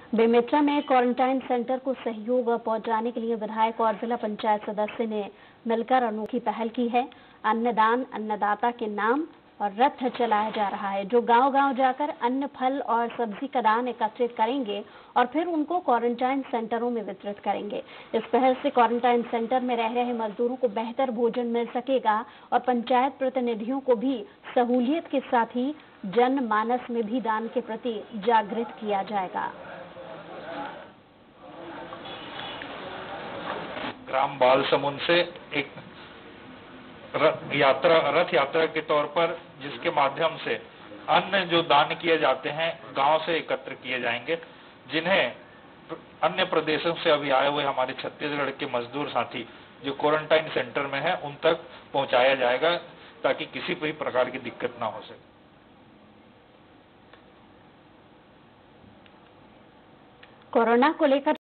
बेमेतरा में quarantine centre को सहयोग पहुंचाने के लिए विधायक और जिला पंचायत सदस्य ने मिलकर अनोखी पहल की है। अन्नदान अन्नदाता के नाम और रथ चलाया जा रहा है, जो गांव-गांव जाकर अन्न, फल और सब्जी का दान एकत्रित करेंगे और फिर उनको क्वारंटाइन सेंटरों में वितरित करेंगे। इस पहल से क्वारंटाइन सेंटर में रह रहे मजदूरों को बेहतर भोजन मिल सकेगा और पंचायत प्रतिनिधियों को भी सहूलियत के साथ ही जनमानस में भी दान के प्रति जागृत किया जाएगा। ग्राम बालसमुंद से एक रथ यात्रा के तौर पर, जिसके माध्यम से अन्न जो दान किए जाते हैं गांव से एकत्र किए जाएंगे, जिन्हें अन्य प्रदेशों से अभी आए हुए हमारे छत्तीसगढ़ के मजदूर साथी जो क्वारंटाइन सेंटर में हैं उन तक पहुंचाया जाएगा, ताकि किसी भी प्रकार की दिक्कत ना हो सके। कोरोना को लेकर